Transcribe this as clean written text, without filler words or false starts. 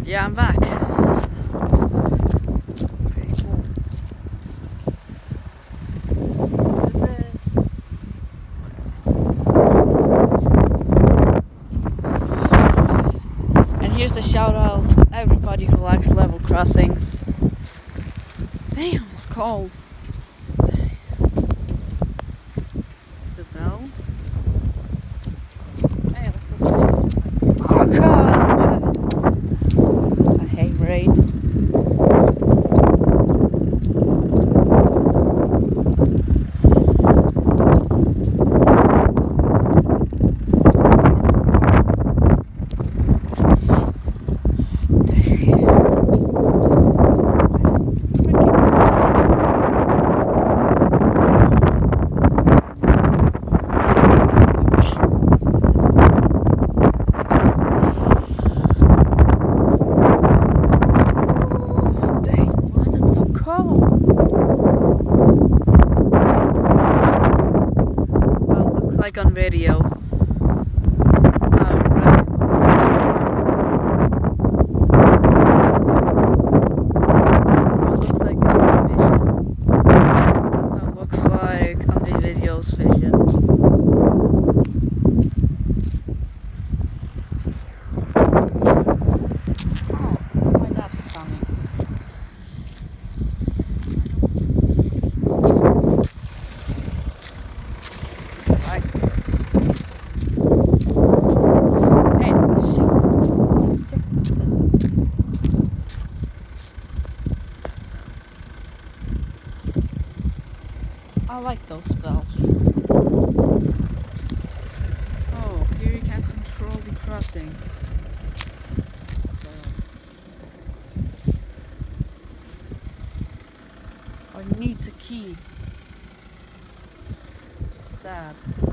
Yeah, I'm back. Pretty cool. What is this? And here's a shout out to everybody who likes level crossings. Damn, it's cold. The bell. Hey, let's go to the other side. Oh god! I hate rain. Like on video. That's how it looks like on the video's vision. Oh, my dad's coming. Right. I like those bells. Oh, here you can control the crossing. Or needs a key. Sad.